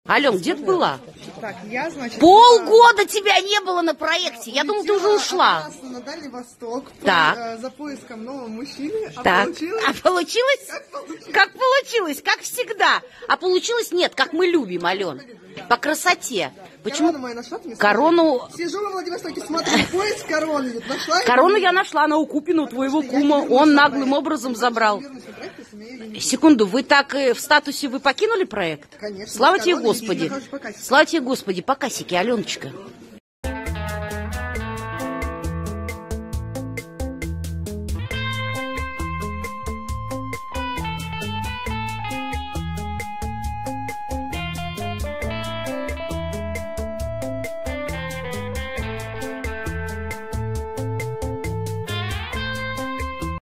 Ален, где ты была? Так, я, значит... Полгода тебя не было на проекте. Я думала, ты уже ушла. На Дальний Восток. Так. За поиском нового мужчины. Так. Получилось? А получилось? Как получилось? Как всегда. А получилось нет, как мы любим, Ален. По красоте. Почему? Корону мою нашла? Корону... Сижу во Владивостоке, смотрю, поиск короны. Нашла? Корону я нашла на Укупину у твоего кума. Он наглым образом забрал. Секунду, вы так в статусе вы покинули проект? Конечно. Слава тебе, Господи. Слава тебе, Господи, по касике, Аленочка.